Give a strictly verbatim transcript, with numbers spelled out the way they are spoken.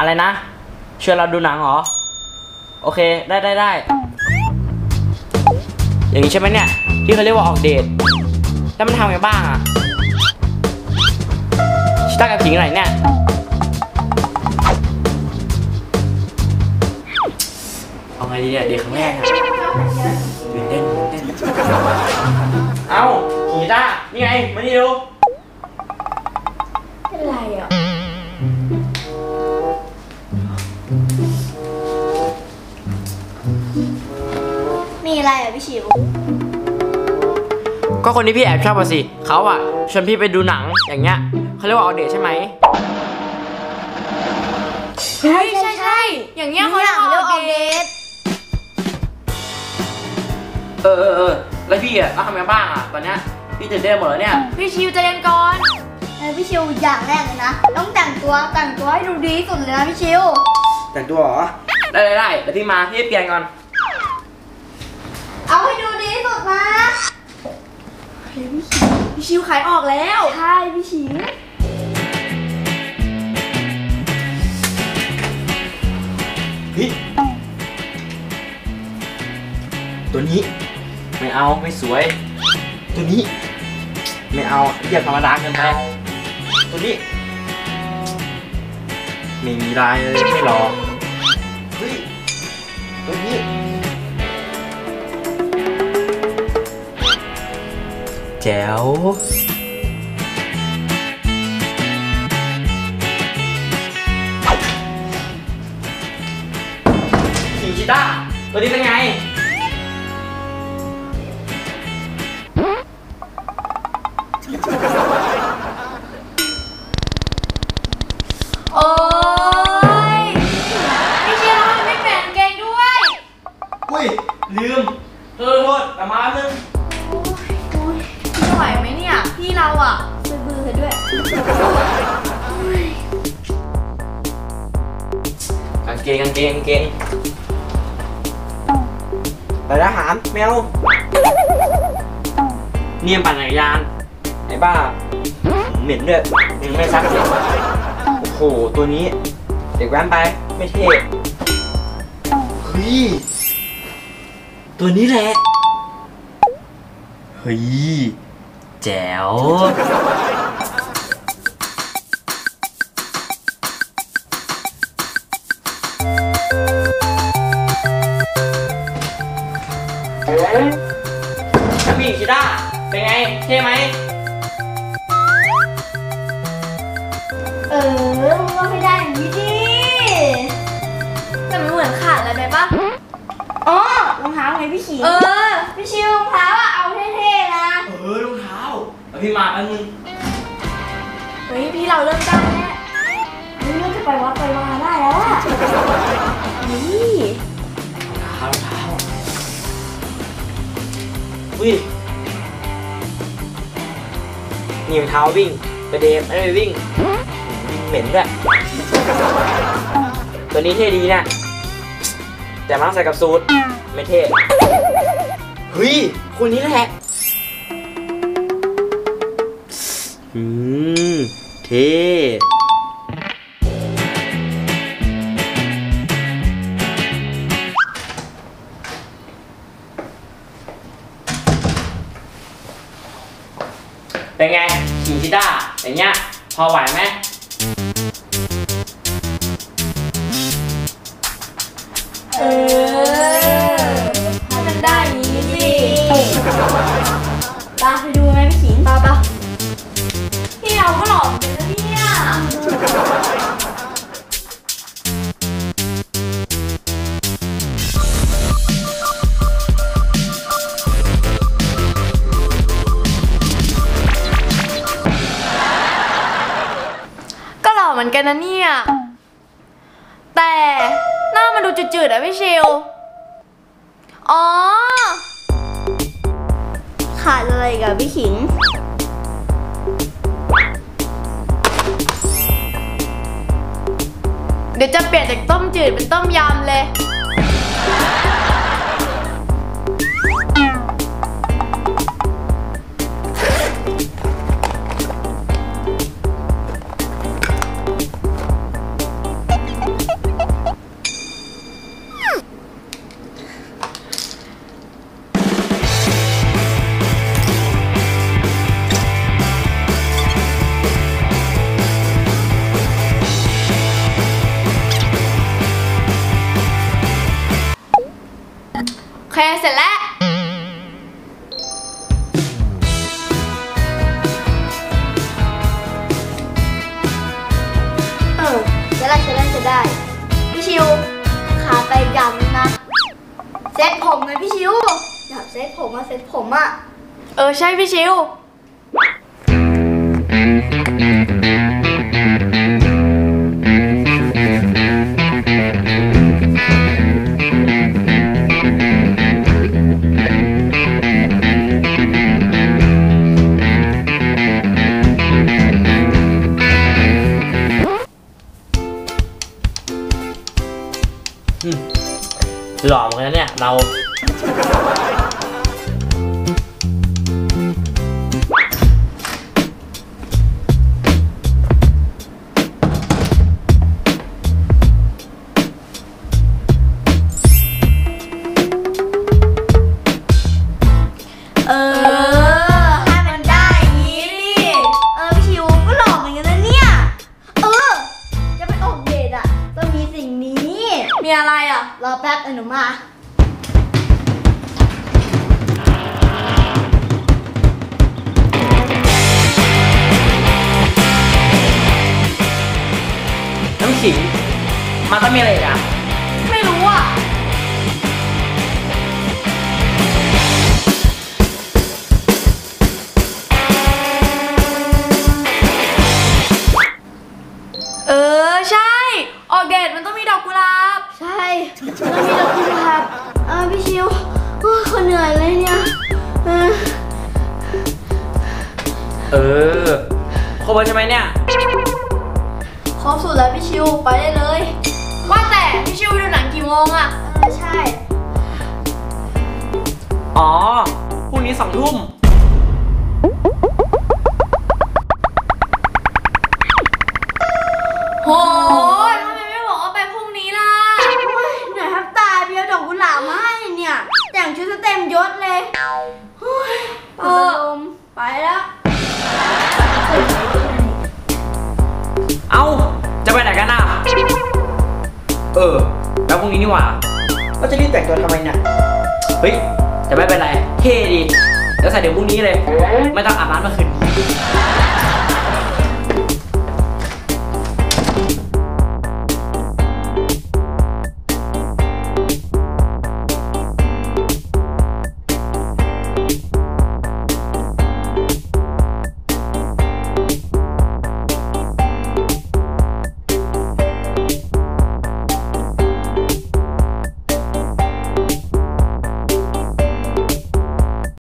อะไรนะชวนเราดูหนังเหรอโอเคได้ได้ได้อย่างนี้ใช่ไหมเนี่ยที่เขาเรียกว่าออกเดทแล้วมันทำไงบ้างอะชิต้ากับผิงไหนเนี่ยเอาไงดีเนี่ยเด็กครั้งแรกอะตื่นเต้นตื่นเต้นเอ้าชิต้านี่ไงมานี่ดูเป็นไรอ่ะมีอะไรอ่ะพี่ชิวก็คนที่พี่แอบชอบอะสิเขาอะชวนพี่ไปดูหนังอย่างเงี้ยเขาเรียกว่าออกเดทใช่ไหมใช่ใช่ใช่อย่างเงี้ยเขาเรียกออกเดทเออเออเออแล้วพี่อะต้องทำยังไงบ้างอะตอนเนี้ยพี่ตื่นเต้นหมดแล้วเนี่ยพี่ชิวใจเย็นก่อนเออพี่ชิวอย่างแรกเลยนะต้องแต่งตัวแต่งตัวให้ดูดีที่สุดเลยนะพี่ชิวแต่งตัวเหรอได้ได้ได้เดี๋ยวพี่มาพี่เปลี่ยนก่อนเอาให้ดูดีที่สุดนะพี่ชิวพี่ชิวขายออกแล้วใช่พี่ชิวเฮ้ยตัวนี้ไม่เอาไม่สวยตัวนี้ไม่เอาเรียกธรรมดาเกินไปตัวนี้ไม่มีลายเลยไม่หรอเฮ้ยตัวนี้แจ๋วชิชิต้าตัวนี้เป็นไงโอ้ยพี่ชิวไม่เปลี่ยนเกงด้วยอุ้ยลืมโทษโทษกลับมาแป๊บนึงพี่ไหวไหมเนี่ยพี่เราอ่ะซื้อบื้อด้วยกางเกงกางเกงกางเกงไปทหารแมวเนียมปั่นจักรยานไอ้บ้าเหม็นด้วยยังไม่ซักเลยโอ้โหตัวนี้เด็กแว้นไปไม่เท่เฮ้ยตัวนี้แหละเฮ้ยแจ๋วน้ำมีชิด้าเป็นไงเท่ไหมเออมึงก็ไม่ได้อย่างนี้ดิแต่มันเหมือนขาดอะไรไปปะอ๋อรองเท้าไงพี่ชิวเออพี่ชิวรองเท้าอะเอาเท่ๆนะเออรองเท้าเอาพี่มาแป๊บนึงเฮ้ยพี่เราเริ่มได้แล้วนี่เริ่มจะไปวัดไปวาได้แล้วอะนี่รองเท้ารองเท้าวิ่งนี่รองเท้าวิ่งไปเดมไม่ได้ไปวิ่งวิ่งเหม็นด้วยตัวนี้เท่ดีนะแต่มันต้องใส่กับสูทไม่เท่เฮ้ยคนนี้แหละอืมเท่เป็นไงชิงชิต้าอย่างเงี้ยพอไหวไหมเออถ้ามันได้นี้สิตาไปดูไหมพี่ขิงตาปะพี่เราก็หล่อเหมือนกันนะเนี่ยก็หล่อเหมือนกันนะเนี่ยแต่หน้ามันดูจืดๆอะพี่ชิวอ๋อขาดอะไรกับพี่ขิงเดี๋ยวจะเปลี่ยนจากต้มจืดเป็นต้มยำเลยเคเสร็จแล้วเออจะได้จะได้จะได้พี่ชิวขาไปยำนะเซ็ตผมไงพี่ชิวอยากเซ็ตผมอะเซ็ตผมอะเออใช่พี่ชิวหล่อเหมือนกันเนี่ยเราเออให้มันได้อย่างนี้ดิเออพี่ชิวก็หล่อเหมือนกันนะเนี่ยเออจะไปออกเดทอะต้องมีสิ่งนี้มีอะไรอ่ะรอแป๊บเดี๋ยวหนูมาน้ำขิงมันต้องมีอะไรอีกอ่ะไม่รู้อ่ะเออใช่ออกเดทมันต้องมีดอกกุหลาบใช่ต้องมีดอกกุหลาบเออพี่ชิวโอ้ยคนเหนื่อยเลยเนี่ยเออเออครบแล้วใช่ไหมเนี่ยครบสุดแล้วพี่ชิวไปได้เลยว่าแต่พี่ชิวดูหนังกี่โมงอ่ะเออใช่อ๋อพรุ่งนี้สองทุ่มโหทำไมไม่บอกว่าไปพรุ่งนี้ล่ะโอ้ยเหนื่อยแทบตายพี่เอาดอกกุหลาบมาให้เนี่ย แต่งชุดเต็มยศเลยโอ้ยเออไปแล้วเอ้าจะไปไหนกันอ่ะเออแล้วพรุ่งนี้นี่หว่าก็จะรีบแต่งตัวทำไมเนี่ยเฮ้ยแต่ไม่เป็นไรเท่ดีแล้วใส่เดี๋ยวพรุ่งนี้เลยไม่ต้องอาบน้ำเมื่อคืนนี้